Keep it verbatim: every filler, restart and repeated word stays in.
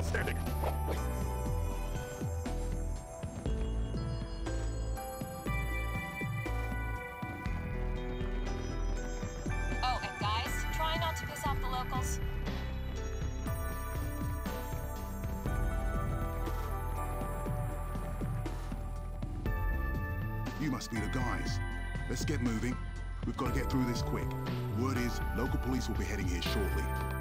still standing. Oh, and guys, try not to piss off the locals. You must be the guys. Let's get moving. We've got to get through this quick. Word is, local police will be heading here shortly.